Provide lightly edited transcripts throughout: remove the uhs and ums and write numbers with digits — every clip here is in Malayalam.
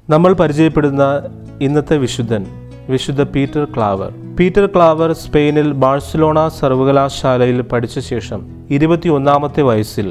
നമ്മൾ പരിചയപ്പെടുന്ന ഇന്നത്തെ വിശുദ്ധൻ വിശുദ്ധ പീറ്റർ ക്ലാവർ. പീറ്റർ ക്ലാവർ സ്പെയിനിൽ ബാഴ്സലോണ സർവകലാശാലയിൽ പഠിച്ച ശേഷം 21-ാമത്തെ വയസ്സിൽ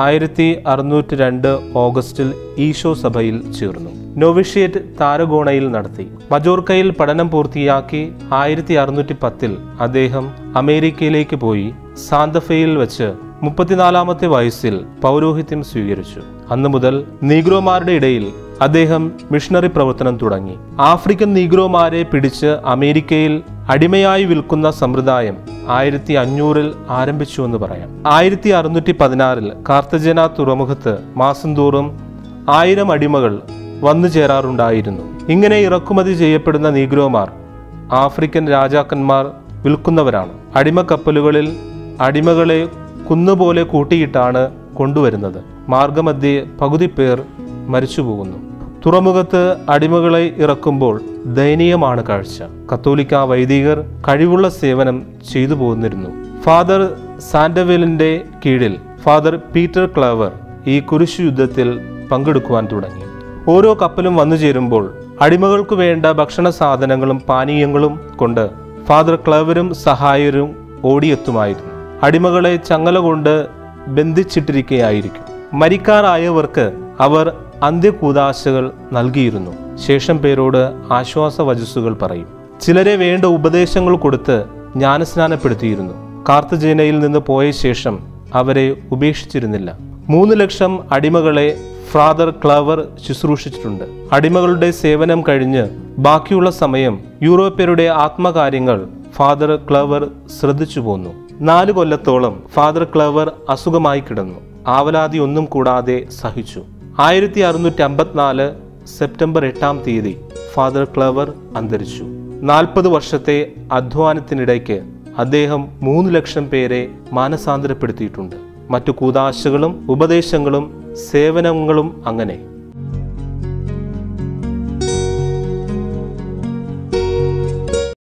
1602 ഓഗസ്റ്റിൽ ഈശോ സഭയിൽ ചേർന്നു. നോവിഷ്യേറ്റ് താരഗോണയിൽ നടത്തി. മജോർക്കയിൽ പഠനം പൂർത്തിയാക്കി 1610 അദ്ദേഹം അമേരിക്കയിലേക്ക് പോയി സാന്തഫയിൽ വെച്ച് 34-ാമത്തെ വയസ്സിൽ പൗരോഹിത്യം സ്വീകരിച്ചു. അന്നു മുതൽ നീഗ്രോമാരുടെ ഇടയിൽ അദ്ദേഹം മിഷണറി പ്രവർത്തനം തുടങ്ങി. ആഫ്രിക്കൻ നീഗ്രോമാരെ പിടിച്ച് അമേരിക്കയിൽ അടിമയായി വിൽക്കുന്ന സമ്പ്രദായം 1500-ൽ ആരംഭിച്ചുവെന്ന് പറയാം. 1616-ൽ കാർത്തജന തുറമുഖത്ത് മാസം തോറും 1000 അടിമകൾ വന്നു ചേരാറുണ്ടായിരുന്നു. ഇങ്ങനെ ഇറക്കുമതി ചെയ്യപ്പെടുന്ന നീഗ്രോമാർ ആഫ്രിക്കൻ രാജാക്കന്മാർ വിൽക്കുന്നവരാണ്. അടിമക്കപ്പലുകളിൽ അടിമകളെ കുന്നുപോലെ കൂട്ടിയിട്ടാണ് കൊണ്ടുവരുന്നത്. മാർഗമധ്യേ പകുതി പേർ മരിച്ചുപോകുന്നു. തുറമുഖത്ത് അടിമകളെ ഇറക്കുമ്പോൾ ദയനീയമാണ് കാഴ്ച. കത്തോലിക്ക വൈദികർ കഴിവുള്ള സേവനം ചെയ്തു പോന്നിരുന്നു. ഫാദർ സാന്റവേലിന്റെ കീഴിൽ ഫാദർ പീറ്റർ ക്ലേവർ ഈ കുരിശു യുദ്ധത്തിൽ പങ്കെടുക്കുവാൻ തുടങ്ങി. ഓരോ കപ്പലും വന്നു ചേരുമ്പോൾ അടിമകൾക്ക് വേണ്ട ഭക്ഷണ സാധനങ്ങളും പാനീയങ്ങളും കൊണ്ട് ഫാദർ ക്ലേവരും സഹായരും ഓടിയെത്തുമായിരുന്നു. അടിമകളെ ചങ്ങല കൊണ്ട് ബന്ധിച്ചിട്ടിരിക്കുകയായിരിക്കും. മരിക്കാറായവർക്ക് അവർ അന്ത്യകൂദാശകൾ നൽകിയിരുന്നു. ശേഷം പേരോട് ആശ്വാസവചസ്സുകൾ പറയും. ചിലരെ വേണ്ട ഉപദേശങ്ങൾ കൊടുത്ത് ജ്ഞാനസ്നാനപ്പെടുത്തിയിരുന്നു. കാർത്തജേനയിൽ നിന്ന് പോയ ശേഷം അവരെ ഉപേക്ഷിച്ചിരുന്നില്ല. 3 ലക്ഷം അടിമകളെ ഫാദർ ക്ലേവർ ശുശ്രൂഷിച്ചിട്ടുണ്ട്. അടിമകളുടെ സേവനം കഴിഞ്ഞ് ബാക്കിയുള്ള സമയം യൂറോപ്യരുടെ ആത്മകാര്യങ്ങൾ ഫാദർ ക്ലേവർ ശ്രദ്ധിച്ചു പോന്നു. 4 കൊല്ലത്തോളം ഫാദർ ക്ലേവർ അസുഖമായി കിടന്നു. ആവലാതി ഒന്നും കൂടാതെ സഹിച്ചു. 1654 സെപ്റ്റംബർ 8-ാം തീയതി ഫാദർ ക്ലേവർ അന്തരിച്ചു. 40 വർഷത്തെ അധ്വാനത്തിനിടയ്ക്ക് അദ്ദേഹം 3 ലക്ഷം പേരെ മാനസാന്തരപ്പെടുത്തിയിട്ടുണ്ട്. മറ്റു കൂദാശകളും ഉപദേശങ്ങളും സേവനങ്ങളും അങ്ങനെ.